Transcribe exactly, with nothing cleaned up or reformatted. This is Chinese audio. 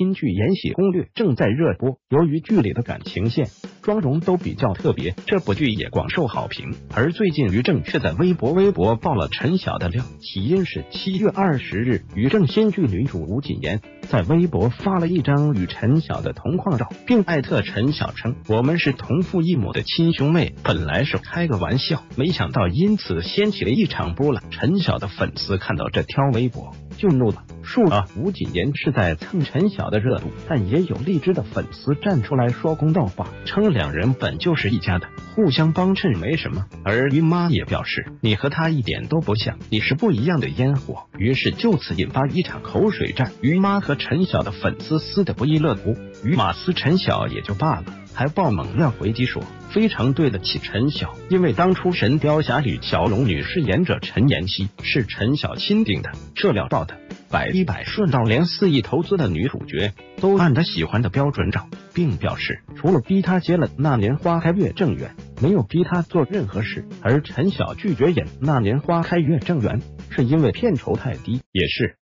新剧《延禧攻略》正在热播，由于剧里的感情线、妆容都比较特别，这部剧也广受好评。而最近于正却在微博微博爆了陈晓的料，起因是七月二十日，于正新剧女主吴谨言在微博发了一张与陈晓的同框照，并艾特陈晓称：“我们是同父异母的亲兄妹。”本来是开个玩笑，没想到因此掀起了一场波澜。陈晓的粉丝看到这条微博就怒了，说啊，吴谨言是在蹭陈晓的热度，但也有荔枝的粉丝站出来说公道话，称两人本就是一家的，互相帮衬没什么。而于妈也表示，你和他一点都不像，你是不一样的烟火。于是就此引发一场口水战，于妈和陈晓的粉丝撕得不亦乐乎。于马撕陈晓也就罢了，还爆猛料回击说非常对得起陈晓，因为当初《神雕侠侣》小龙女饰演者陈妍希是陈晓钦定的，这料到的百依百顺到连四亿投资的女主角都按他喜欢的标准找，并表示除了逼他接了《那年花开月正圆》，没有逼他做任何事。而陈晓拒绝演《那年花开月正圆》是因为片酬太低，也是